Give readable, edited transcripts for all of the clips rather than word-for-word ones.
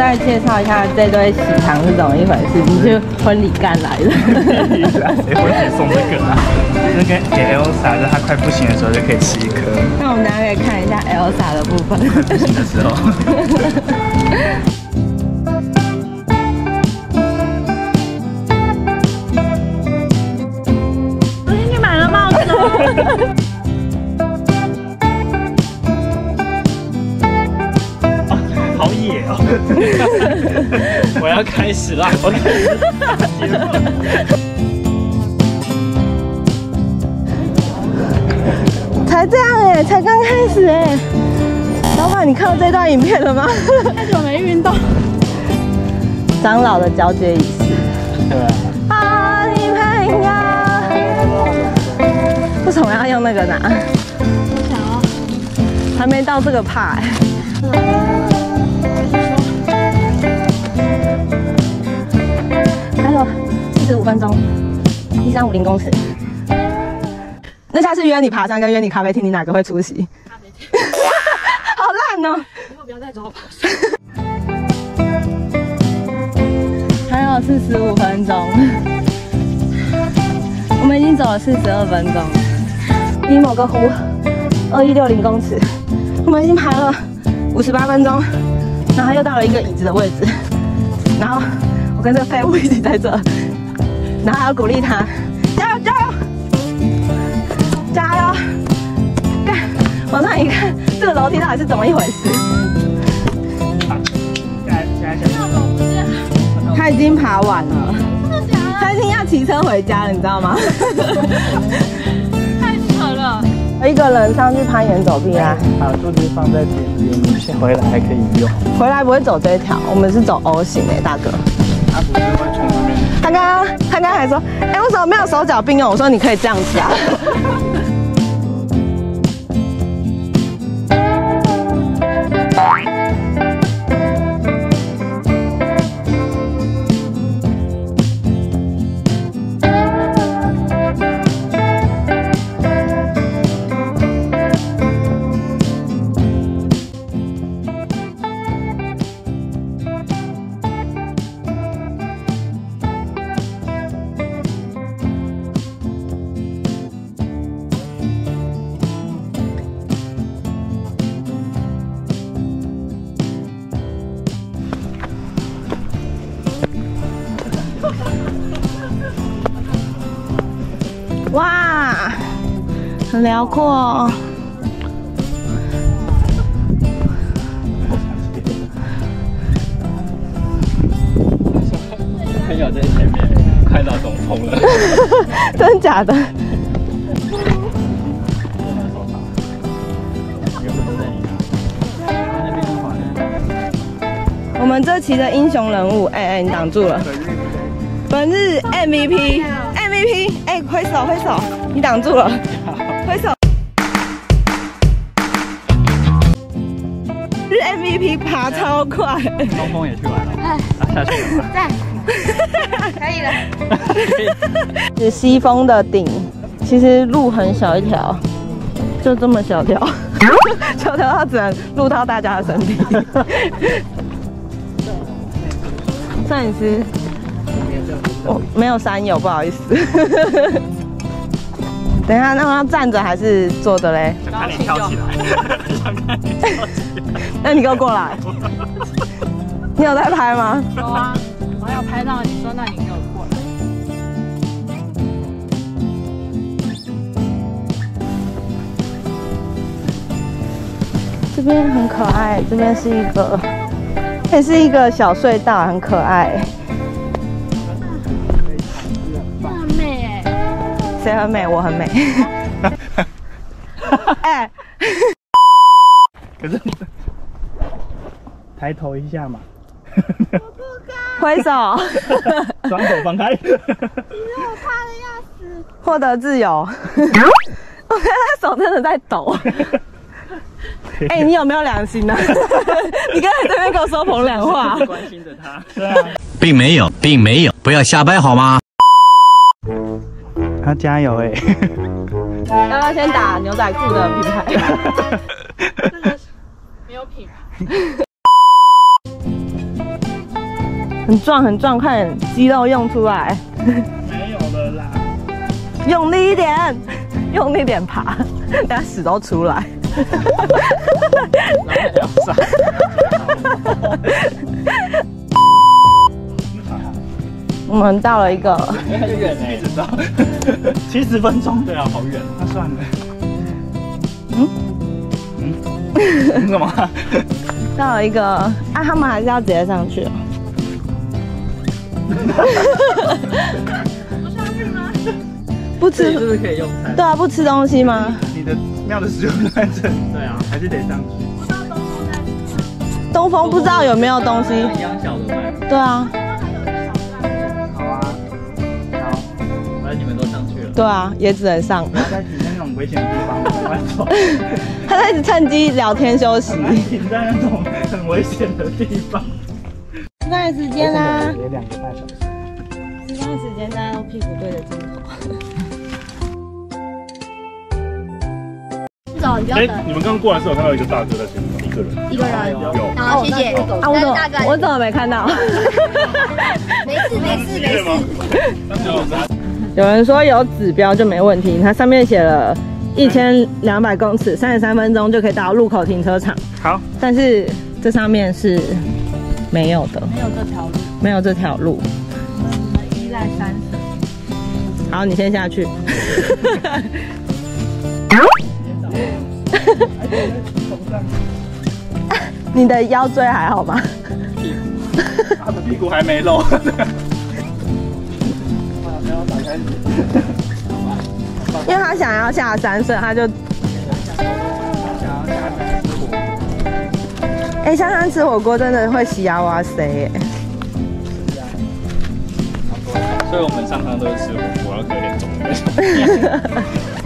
概介绍一下这对喜糖是怎么一回事？你是婚礼干来的？ 谁婚礼送这个啊？就是给 Elsa， 在她快不行的时候就可以吃一颗。 那我们大家可以看一下 Elsa 的部分。 快不行的时候。 你买了帽子吗？ 好野哦！我要开始啦！我开始打节目。 才这样哎，才刚开始哎。老板，你看到这段影片了吗？太久没运动。长老的交接仪式。 对啊。 啊，你朋友。为什么要用那个呢？我想要。还没到这个怕哎。还有45分钟，1350公尺。那下次约你爬山跟约你咖啡厅，你哪个会出席？咖啡厅。好烂哦！以后不要再找我爬山。还有45分钟，我们已经走了42分钟。离某个湖2160公尺，我们已经爬了58分钟，然后又到了一个椅子的位置，然后我跟这个废物一起在这，然后还要鼓励他，加油加油！加油！看，往上一看，这个楼梯到底是怎么一回事？他已经爬完了，他已经要骑车回家了，你知道吗？太扯了！一个人上去攀岩走壁啊！ 把柱子放在边边，回来还可以用。 回来不会走这一条，我们是走 O 型诶，大哥。 他不是会从那边。 他刚刚还说，哎，为什么没有手脚并用？我说你可以这样子啊。哇，很辽阔哦。 朋友在前面，快到东风了。 真假的？我们这期的英雄人物，哎，你挡住了。本日 MVP，哎，挥手，你挡住了，挥手。日 MVP 爬超快。 东风也去玩了，下去了吗？ 赞，可以了。 是西峰的顶，其实路很小一条，就这么小条，小条到只能录到大家的身体。摄影师。我没有山友，不好意思。等一下，那我要站着还是坐着嘞？ 想看你跳起来。 那你给我过来。你有在拍吗？ 有啊，我要拍到你说，那你给我过来。 这边很可爱，这边是一个，也是一个小隧道，很可爱。谁很美？我很美。哎， 可是抬头一下嘛。 挥手。 双手放开。 你没有怕的要死。 获得自由。我看他手真的在抖。哎，你有没有良心呢？你刚才这边给我说风凉话。 关心着他。对啊。 并没有，不要瞎掰好吗？ 他加油哎！ 要不要先打牛仔裤的品牌？ 真的没有品牌。 很壮很壮，快点肌肉用出来， 没有了啦， 用力一点，用力点爬，等下屎都出来。 然后还要上。 我们到了一个， 很远哎，一直到70分钟，对啊，好远。那算了。你干嘛？ 到了一个啊，他们还是要直接上去哦。 不上去吗？ 不吃， 是不是可以用餐？ 对啊，不吃东西吗？ 你的庙的食物在这里。对啊，还是得上去。 东风不知道有没有东西。 一样小的卖。 对啊， 好啊，好，反正你们都上去了。 对啊，也只能上。 不要再停在那种危险的地方，赶快走。 他在一直趁机聊天休息。 停在那种很危险的地方。 吃饭时间啦！ 也2个半小时。 吃饭时间，大家都屁股对着镜头。 走，你不要等。 你们刚过来的时候看到一个大哥在前面，一个人。 一个人。 有。 好，谢谢。 啊，我怎么没看到？ 没事。 有人说有指标就没问题，它上面写了1200公尺，33分钟就可以到路口停车场。 好， 但是这上面是没有的， 没有这条路， 没有这条路。 我们依赖山神。 好，你先下去。你的腰椎还好吗？ 他的屁股还没露。 因为他想要下山，所以他就下山吃火锅真的会洗牙哇塞耶！ 所以我们常常都是吃火锅，要喝点中的。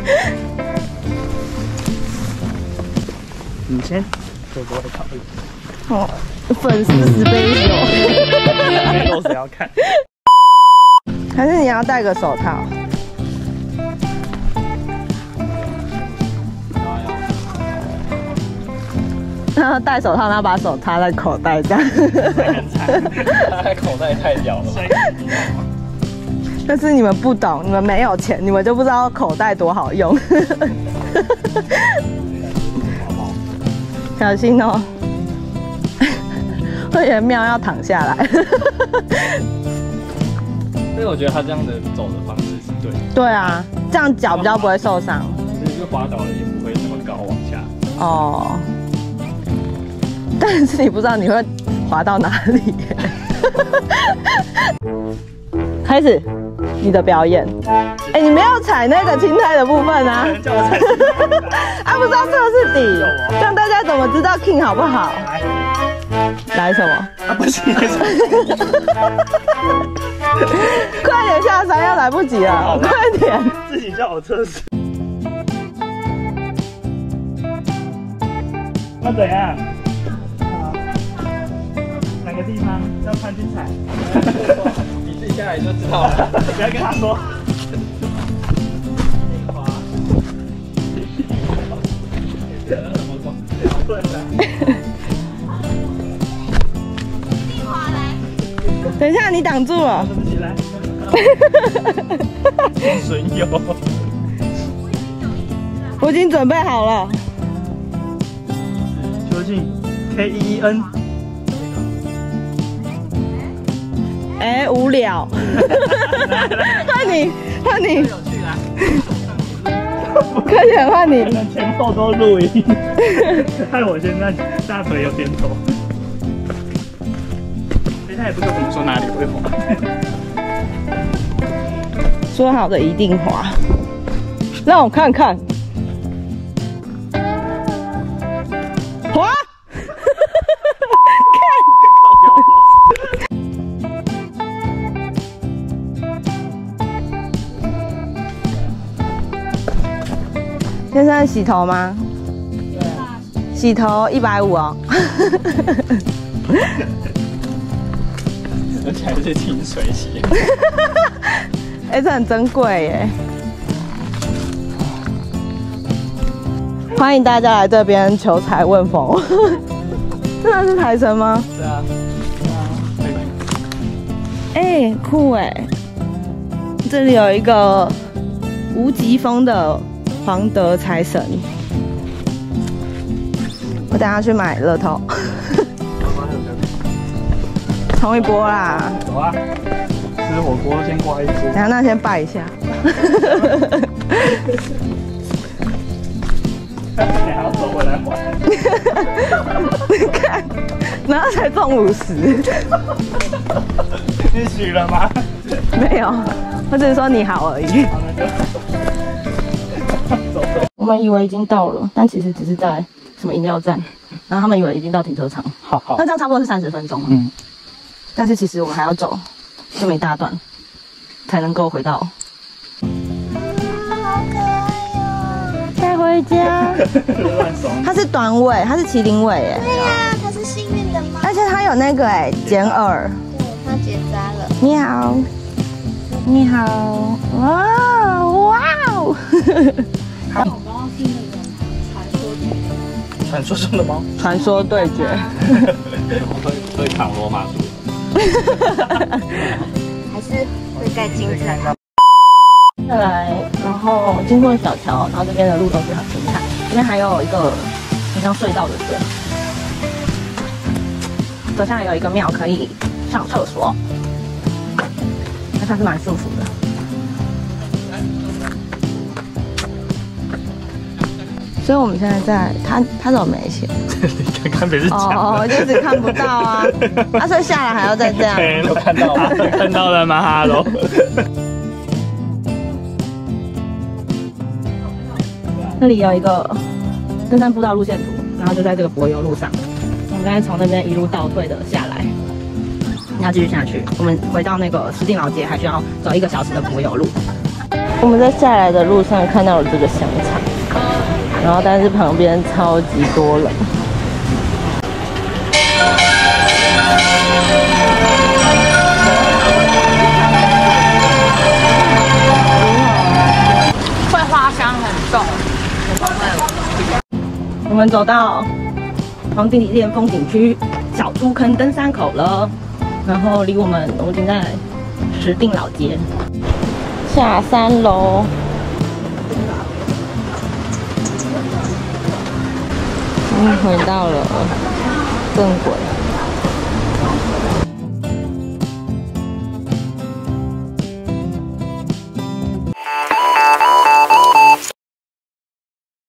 你先，会不会考虑？ 哦，粉丝10杯酒， 没肉谁要看？ 还是你要戴个手套？然后戴手套，然后把手插在口袋这样。 很惨，他的口袋太屌了吧？ 但是你们不懂，你们没有钱，你们就不知道口袋多好用。小心哦，会员庙要躺下来。 所以我觉得他这样的走的方式是对的， 对啊，这样脚比较不会受伤。 所以就滑倒了也不会那么高往下。 哦，但是你不知道你会滑到哪里耶。开始你的表演。哎，你没有踩那个青苔的部分啊。 叫我踩。 啊，不知道这个是底，这样大家怎么知道 King 好不好？来什么？ 啊，不行， 快点下山，要来不及了，快点！ 自己叫我测试。那怎样？哪个地方要穿去踩？你自己下来就知道了，不要跟他说。 等一下，你挡住了。 起来。损友。 我已经准备好了。 究竟 KEEN。 哎，无聊。换你，换你。快点换你。 前后都录音，害我现在大腿有点抖。他也不知道怎么说哪里会滑。 说好的一定滑，让我看看。滑！先生洗头吗？对啊。洗头150哦。 而且还是清水洗。 哎，这很珍贵耶！欢迎大家来这边求财问佛。真的是财神吗？ 对啊。 哎，酷哎！这里有一个无极风的黄德财神，我等下去买乐透，冲一波啦！ 走啊！吃火锅先刮一支。 等下那先拜一下。 你还要走回来还？ 你看，然后才中50。 你许了吗？ 没有，我只是说你好而已。 好，那就走。 我们以为已经到了，但其实只是在什么饮料站，然后他们以为已经到停车场。 好。 那这样差不多是30分钟。嗯。但是其实我们还要走这么一大段，才能够回到。好可爱哟！带回家。它是短尾，它是麒麟尾哎。 对呀，它是幸运的猫。 而且它有那个哎剪耳。 对，它结扎了。 你好，你好，哇哇哦！ 那我刚刚是那个传说中的传说中的猫。 传说对决。 会扛罗马树。 还是会盖金子。 下来，然后经过小桥，然后这边的路都是很平坦，这边还有一个很像隧道的水。走下来有一个庙可以上厕所，那它是蛮舒服的。所以我们现在在他怎么没写？ 你刚刚不是讲了？ 哦，就只看不到啊。他说下来还要再这样。 有看到吗？看到了吗？哈喽。 那里有一个登山步道路线图，然后就在这个柏油路上。我们刚才从那边一路倒退的下来，要继续下去。我们回到那个石碇老街，还需要走1个小时的柏油路。我们在下来的路上看到了这个香肠，然后但是旁边超级多人。 会花香很重。 我们走到黄帝里店风景区小猪坑登山口了，然后离我们已经在石碇老街下山喽。回到了正轨。